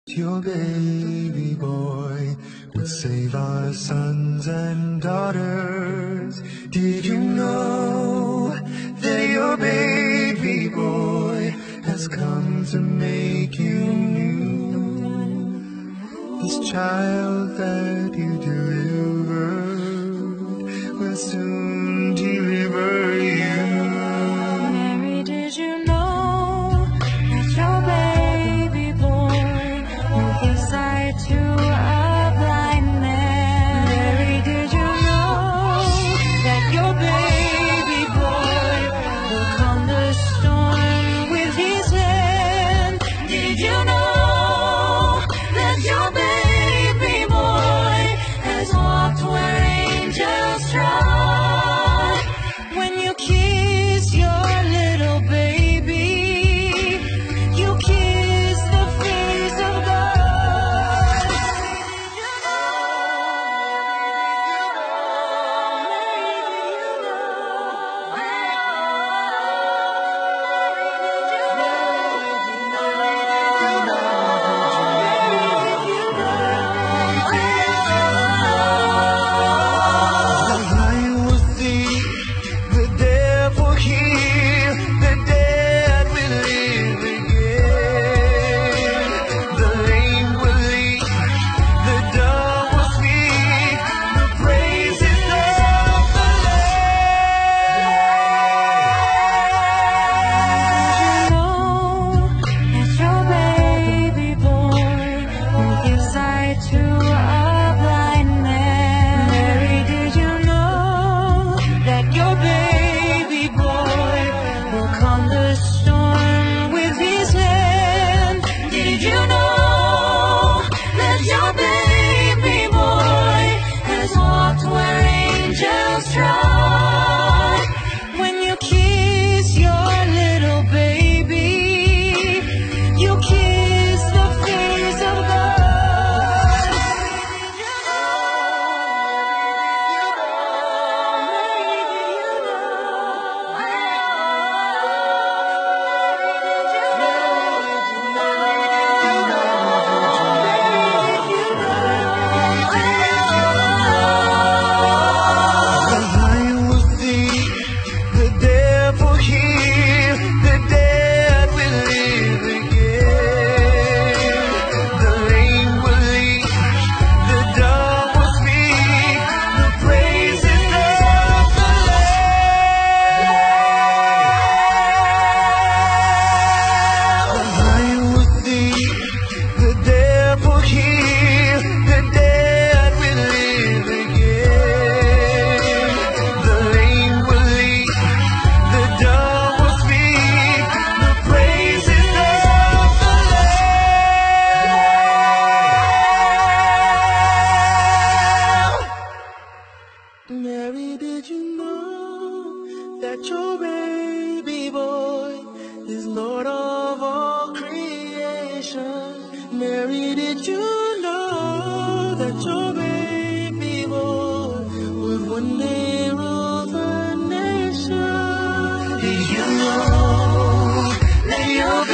Your baby boy would save our sons and daughters. Did you know that your baby boy has come to make you new? This child that you delivered will soon deliver you. Mary, did you know that your baby boy will give sight to a blind man? Mary, did you know that your baby boy will calm the storm with his hand? Did you know that your baby boy has walked where angels trod? When you kiss your little baby, you kiss the face of God. The lion will see, the devil hear, the dead will live again. The lame will leap, the dumb will speak, the praises of the Did you know that your baby boy will give sight to a blind man? Mary, did you know that your baby boy will calm the storm with his hand? Did you know that your baby boy has walked where angels trod? When you kiss your little baby, you kiss the face of God. The lion will see, the devil hear, the dead will live again. The lame will leap, the dumb will speak, the praises of the Lamb. The lion will see, the devil hear, the dead will live again. The lame will leap, the dumb will speak, the praises of the Lamb. Mary, did you know that your baby boy is Lord of all creation? Mary, did you know that your baby boy would one day rule the nation? Did you know that your